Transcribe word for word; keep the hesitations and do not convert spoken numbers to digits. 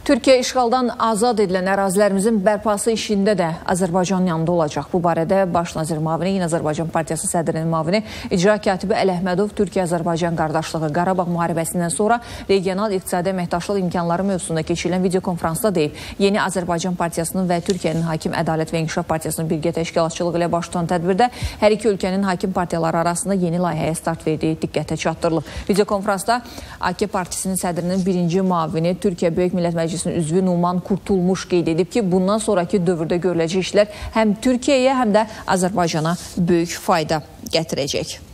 Türkiyə işğaldan azad edilən ərazilərimizin bərpası işində də Azərbaycan yanında olacaq. Bu barədə Baş nazir müavini, yine Azərbaycan Partiyası sədrinin müavini, icra katibi Ələhmədov Türkiyə-Azərbaycan qardaşlığı Qarabağ müharibəsindən sonra regional iqtisadi əməkdaşlıq imkanları mövzusunda keçirilən videokonferansda deyib. Yeni Azərbaycan Partiyasının və Türkiyənin Hakim Ədalət və İnkişaf Partiyasının birgə təşkilatçılığı ilə baş tutan tədbirdə hər iki ölkənin hakim partiyaları arasında yeni layihəyə start verdiyi diqqətə çatdırılıb. Videokonferansda A K Partisinin sədrinin birinci müavini, Türkiyə Böyük Millət Məclisinin üzvü Numan Kurtulmuş qeyd edib ki, bundan sonraki dövrdə görüləcək işlər həm Türkiyəyə, həm də Azərbaycana böyük fayda gətirəcək.